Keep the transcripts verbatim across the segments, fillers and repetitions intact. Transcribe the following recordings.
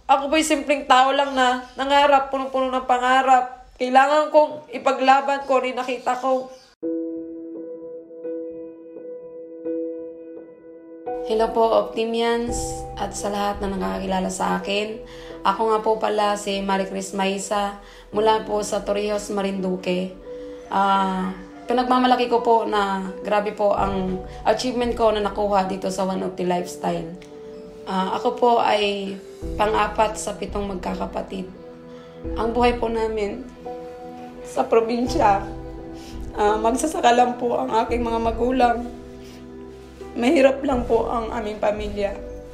Ako po'y simpleng tao lang na nangarap, punong-puno ng pangarap. Kailangan kong ipaglaban ko rin nakita ko. Hello po, Optimians, at sa lahat na nakakakilala sa akin. Ako nga po pala si Maricris Maisa mula po sa Torrijos, Marinduque. Ah... Uh, Pinagmamalaki ko po na grabe po ang achievement ko na nakuha dito sa One Opti Lifestyle. Uh, ako po ay pang-apat sa pitong magkakapatid. Ang buhay po namin sa probinsya, uh, magsasaka lang po ang aking mga magulang. Mahirap lang po ang aming pamilya.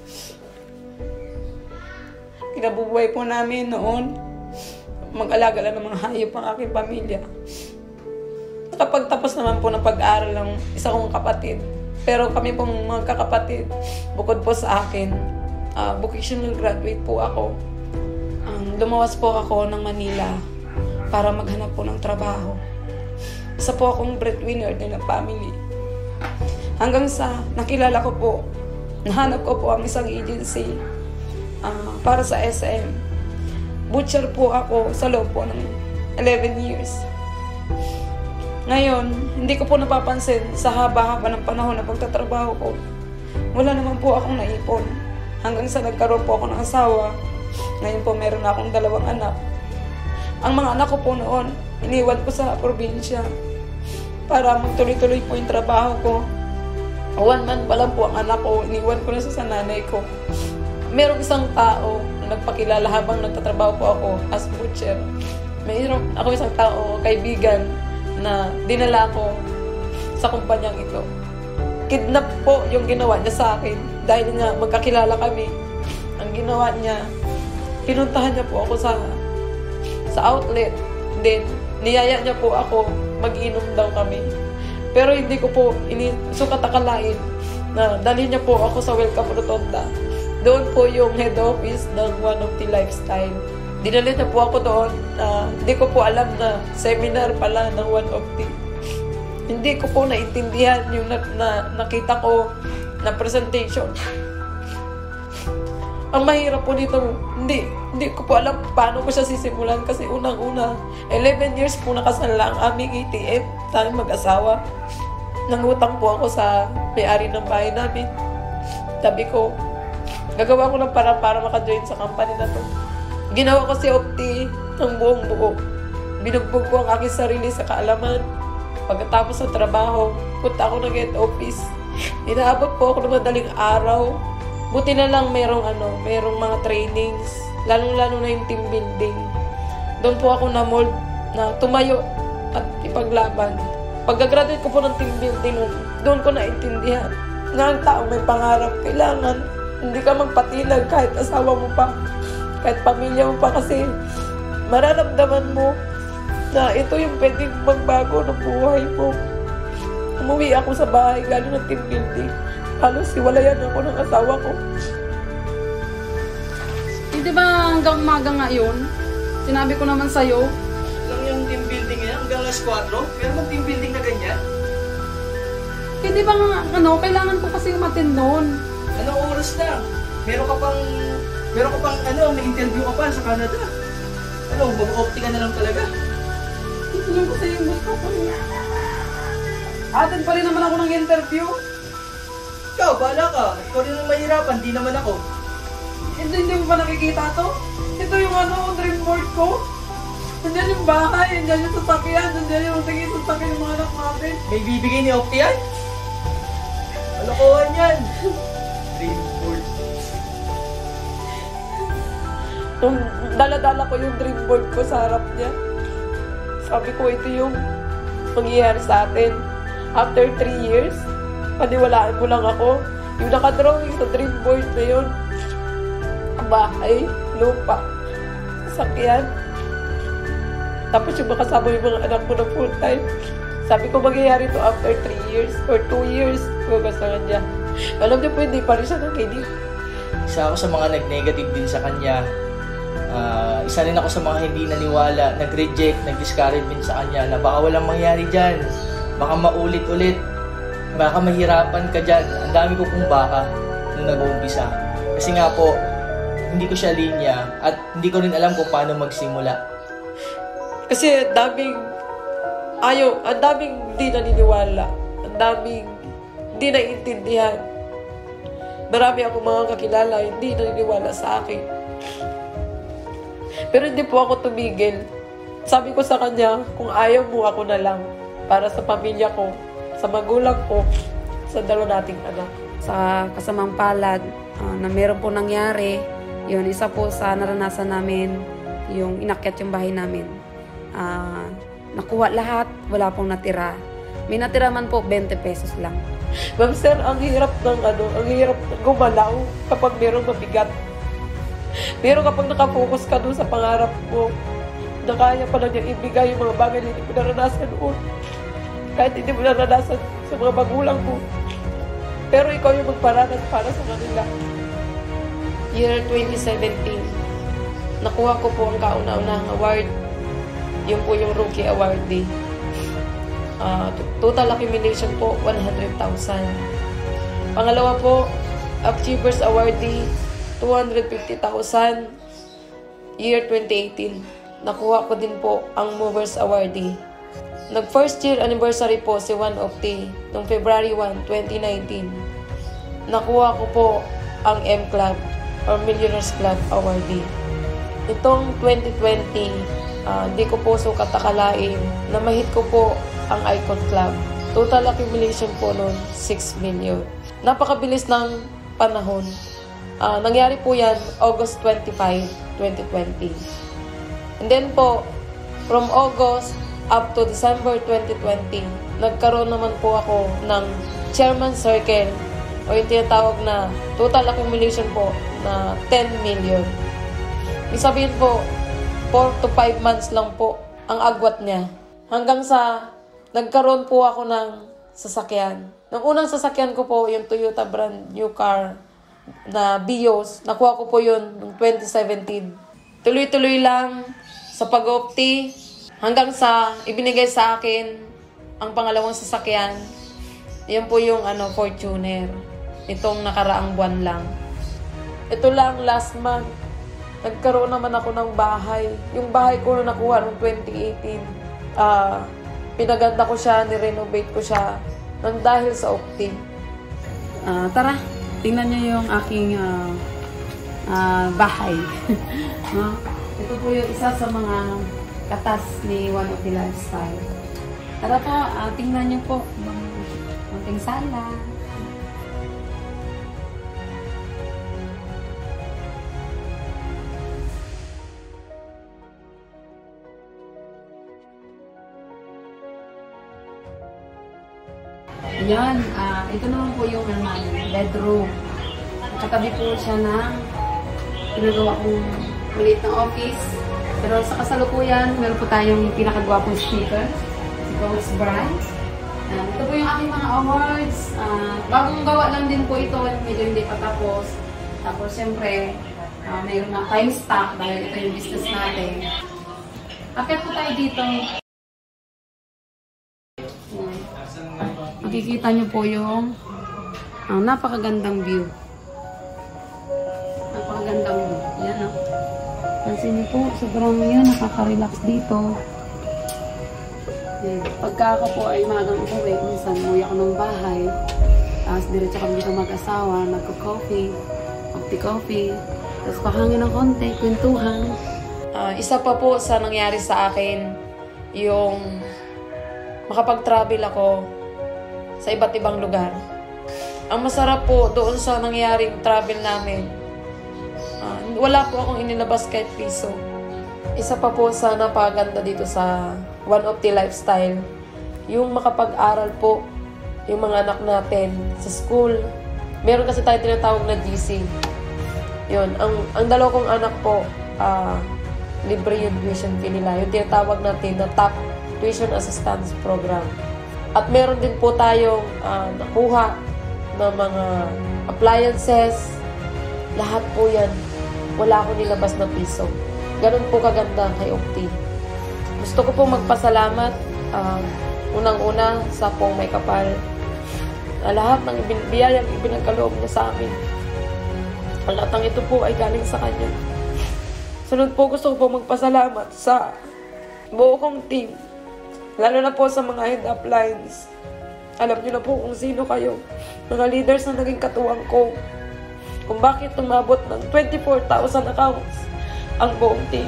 Kinabubuhay po namin noon, mag-alaga lang ng mga hayop ang aking pamilya. Kapag tapos naman po ng pag-aaral ng isa kong kapatid. Pero kami pong mga kakapatid, bukod po sa akin, uh, vocational graduate po ako. Um, lumawas po ako ng Manila para maghanap po ng trabaho. Isa po akong breadwinner din ng family. Hanggang sa nakilala ko po, nahanap ko po ang isang agency uh, para sa S M. Butcher po ako sa loob po ng eleven years. Ngayon, hindi ko po napapansin sa haba-haba ng panahon na pagtatrabaho ko. Wala naman po akong naipon. Hanggang sa nagkaroon po ako ng asawa. Ngayon po meron na akong dalawang anak. Ang mga anak ko po noon, iniwan ko sa probinsya para magtuloy-tuloy po yung trabaho ko. One month pa lang po ang anak ko, iniwan ko na sa nanay ko. Merong isang tao na nagpakilala habang nagtatrabaho po ako as butcher. Mayroon ako isang tao, kaibigan, na dinala ko sa kumpanyang ito. Kidnap po yung ginawa niya sa akin dahil nga magkakilala kami. Ang ginawa niya, pinuntahan niya po ako sa sa outlet. Then, niyaya niya po ako, mag-inom daw kami. Pero hindi ko po sukat akalain na dalhin niya po ako sa Welcome Rotonda. Doon po yung head office ng One Opti Lifestyle. Dinala niya po ako doon. Uh, hindi ko po alam na seminar pala ng One Opti. Hindi ko po naintindihan yung na, na, nakita ko na presentation. Ang mahirap po dito, hindi, hindi ko po alam paano ko siya sisimulan kasi unang-una, eleven years po nakasanla ang aming A T M, tayong mag-asawa. Nangutang po ako sa may-ari ng bahay namin. Sabi ko, gagawa ko ng para para maka-join sa company na to. Ginawa ko si Opti ng buong buo. Binugbog ko ang aking sarili sa kaalaman. Pagkatapos ng trabaho, punta ako ng head office. Inaabot po ako ng madaling araw. Buti na lang merong, ano, merong mga trainings. Lalong-lalo na yung team building. Doon po ako na-mold na tumayo at ipaglaban. Pagka-graduate ko po ng team building, doon ko naintindihan na ang taong may pangarap, kailangan hindi ka magpatinag kahit asawa mo pa. Kahit pamilya mo pa kasi mararamdaman mo na ito yung pwedeng magbago ng buhay mo. Umuwi ako sa bahay galing ng team building. Halos hiwalayan ako ng asawa ko. Hindi ba hanggang umaga ngayon? Sinabi ko naman sa'yo. Lang yung team building ngayon hanggang alas kwatro? Pero mag team building na ganyan? Hindi ba nga, ano, kailangan ko kasi umatin noon. Anong oras na? Meron ka pang... Meron ka pang ano, may interview ka pa sa Canada. Ano, mag-opti ka na lang talaga. Ito ko sa yung gusto ko. Atin pa rin naman ako ng interview. Ikaw, bahala ka. Ikaw rin ang mahirapan, di naman ako. Hindi, hindi mo ba nakikita to? Ito yung ano, dream board ko. Nandiyan yung bahay, nandiyan yung sasakyan, nandiyan yung tingin sasakyan ng mga anak natin. May bibigay ni Opti yan? Kalokohan yan. Dream board. Nung dala-dala ko yung dream board ko sa harap niya, sabi ko ito yung mangyayari sa atin. After three years, paniwalaan mo lang ako. Yung nakadrawing sa dream board na yun, bahay, lupa, sasakyan. Tapos yung makasama yung mga anak ko na full time. Sabi ko mangyayari to after three years or two years. Gugustuhan niya. Alam niyo po, hindi pa rin siya nakinig. Isa ako sa mga nag-negative din sa kanya. Uh, isa rin ako sa mga hindi naniwala, nag-reject, nag-discourage din sa kanya na baka walang mangyari dyan. Baka maulit-ulit. Baka mahirapan ka dyan. Ang dami ko pong baka nung nag-uumpisa. Kasi nga po, hindi ko siya linya at hindi ko rin alam kung paano magsimula. Kasi daming ayaw, ang daming di naniniwala. Ang daming di naiintindihan. Marami ako mga kakilala hindi naniniwala sa akin. Pero hindi po ako tumigil. Sabi ko sa kanya, kung ayaw mo, ako na lang. Para sa pamilya ko, sa magulang ko, sa dalawa nating anak. Sa kasamang palad uh, na meron po nangyari, yun, isa po sa naranasan namin, yung inakyat yung bahay namin. Uh, nakuha lahat, wala pong natira. May natira man po, twenty pesos lang. Ma'am sir, ang hirap ng ano, ang hirap gumalaw kapag merong mabigat. Pero kapag nakafocus ka doon sa pangarap mo, na kaya pa lang niyang ibigay yung mga bagay na hindi mo naranasan noon. Kahit hindi mo naranasan sa mga magulang mo. Pero ikaw yung magparanas para sa kanila. Year twenty seventeen, nakuha ko po ang kauna-unahang award. Yun po yung Rookie Awardee. Uh, total accumulation po, one hundred thousand. Pangalawa po, Achievers Awardee, two hundred fifty thousand. Year twenty eighteen, nakuha ko din po ang Movers Awardee. Nag first year anniversary po si One of T noong February first, twenty nineteen. Nakuha ko po ang M-Club or Millionaires Club Awardee. Itong twenty twenty, uh, di ko po sukat akalain na mahit ko po ang Icon Club. Total accumulation po noon, six million. Napakabilis ng panahon. Uh, nangyari po yan August twenty-fifth, twenty twenty. And then po, from August up to December twenty twenty, nagkaroon naman po ako ng Chairman Circle o yung tinatawag na total accumulation po na ten million. Ibig sabihin po, four to five months lang po ang agwat niya. Hanggang sa nagkaroon po ako ng sasakyan. Nung unang sasakyan ko po, yung Toyota brand new car na Vios, nakuha ko po yun noong twenty seventeen. Tuloy-tuloy lang sa pag-opti hanggang sa ibinigay sa akin ang pangalawang sasakyan. Yan po yung ano, Fortuner. Itong nakaraang buwan lang. Ito lang last month. Nagkaroon naman ako ng bahay. Yung bahay ko na nakuha noong twenty eighteen. Ah... Uh, Pinaganda ko siya, nirenovate ko siya nang dahil sa Opti. Uh, tara, tingnan niyo yung aking uh, uh, bahay. No? Ito po yung isa sa mga katas ni One of the Lifestyle. Tara po, uh, tingnan niyo po yung ating sala. Yan, uh, ito naman po yung uh, bedroom. Katabi po siya ng pinagawa kong maliit na office. Pero sa kasalukuyan, meron po tayong pinakagwapong speaker, si Coach Brian. Uh, ito po yung aking mga awards. Uh, bagong gawa lang din po ito, medyo hindi pa tapos. Tapos syempre, uh, mayroon na time stock dahil ito yung business natin. Akit po tayo dito. Makikita nyo po yung ang napakagandang view. Napakagandang view. Yan o. Pansin nyo po, sobrang yun, nakaka-relax dito. Yan. Pagka ako po ay magang uwi, minsan umuwi ako ng bahay. Tapos diretso kami dito mag-asawa, nagko-coffee, opti-coffee. Tapos pahangin ng konti, kwentuhan. Uh, isa pa po sa nangyari sa akin, yung makapag-travel ako sa iba't ibang lugar. Ang masarap po doon sa nangyaring travel namin, uh, wala po akong inilabas kahit piso. Isa pa po sa napaganda dito sa One of the Lifestyle, yung makapag-aral po yung mga anak natin sa school. Meron kasi tayo tinatawag na G C. Yun, ang, ang dalawa kong anak po, uh, libre yung tuition fee nila. Yung tinatawag natin na Top Tuition Assistance Program. At meron din po tayong uh, nakuha ng mga appliances. Lahat po yan. Wala akong nilabas na piso. Ganun po kaganda kay Opti. Gusto ko po magpasalamat uh, unang-una sa pong may kapal. Uh, lahat ng biyayang ibinagkaloob niya sa amin. Ang lahat ng ito po ay galing sa kanya. Sunod po, gusto ko po magpasalamat sa buo kong team. Lalo na po sa mga head uplines. Alam niyo na po kung sino kayo. Mga leaders na naging katuwang ko. Kung bakit tumabot ng twenty-four thousand accounts ang buong team.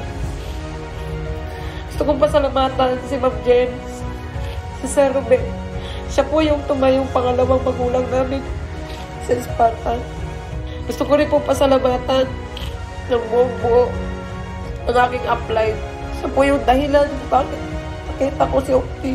Gusto kong pasalamatan si Ma'am James, si Sir Ruben. Siya po yung tumayong pangalawang magulang namin sa Spartan. Gusto ko rin po pasalamatan ng buong buo ang aking upline. Siya po yung dahilan bakit nakita ko si Opti.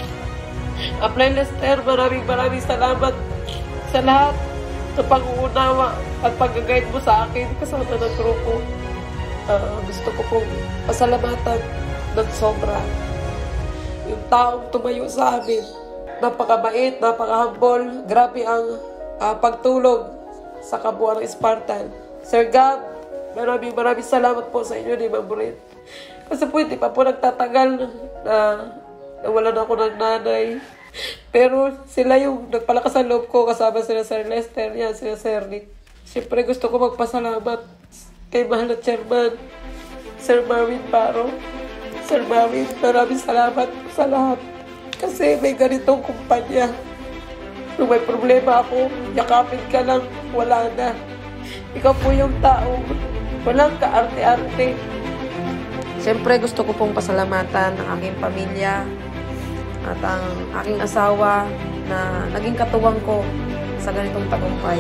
Upline Lester, maraming maraming salamat sa lahat sa pag-uunawa at pag-guide mo sa akin kasama ng grupo. Uh, gusto ko pong pasalamatan ng sobra yung taong tumayo sa amin. Napakabait, napaka-humble. Grabe ang uh, pagtulog sa kabuuan ng Spartan. Sir Gab, maraming maraming salamat po sa inyo ni Ma'am Red. Kasi po hindi pa po nagtatagal na nawalan ako ng nanay. Pero sila yung nagpalakas ang loob ko kasama sila Sir Lester, yan, sila Sir Nick. Siyempre gusto ko magpasalamat kay mahal na chairman, Sir Marvin Paro. Sir Marvin, maraming salamat sa lahat. Kasi may ganitong kumpanya. Kung may problema ako, yakapin ka lang, wala na. Ikaw po yung tao, walang kaarte-arte. Siyempre gusto ko pong pasalamatan ang aking pamilya at ang aking asawa na naging katuwang ko sa ganitong tagumpay.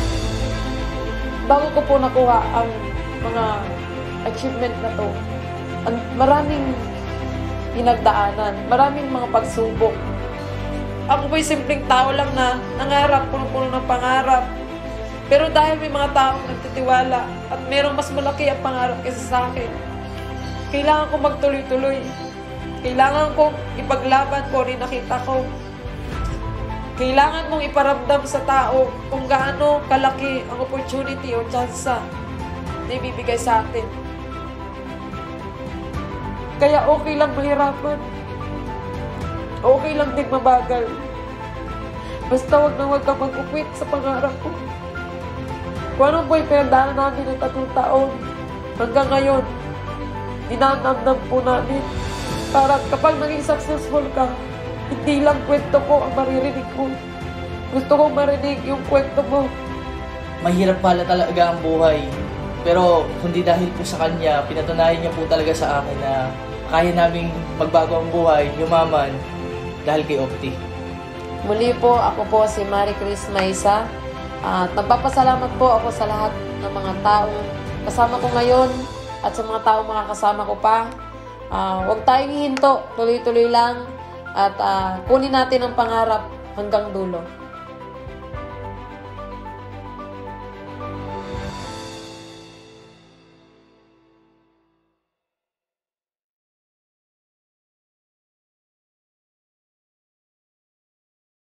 Bago ko po nakuha ang mga achievement na to, ang maraming pinagdaanan, maraming mga pagsubok. Ako po'y simpleng tao lang na nangarap, puno-puno ng pangarap. Pero dahil may mga taong nagtitiwala at merong mas malaki ang pangarap kaysa sa akin, kailangan ko magtuloy-tuloy. Kailangan kong ipaglaban ko rin nakita ko. Kailangan mong iparamdam sa tao kung gaano kalaki ang opportunity o tsansa na ibibigay sa atin. Kaya okay lang mahirapan. Okay lang din mabagal. Basta wag na wag ka mag-quit sa pangarap ko. Kung anong po yung pinagdaanan namin ng tatlong taon, hanggang ngayon, dinanamnam po namin. Para kapag naging successful ka, hindi lang kwento ko ang maririnig ko. Gusto kong marinig yung kwento mo. Mahirap pala talaga ang buhay. Pero kundi dahil po sa kanya, pinatunayan niya po talaga sa akin na kaya naming magbago ang buhay, yumaman, dahil kay Opti. Muli po, ako po si Marie Chris Maisa. At nagpapasalamat po ako sa lahat ng mga taong kasama ko ngayon at sa mga taong makakasama ko pa. Uh, huwag tayong hihinto, tuloy-tuloy lang at uh, kunin natin ang pangarap hanggang dulo.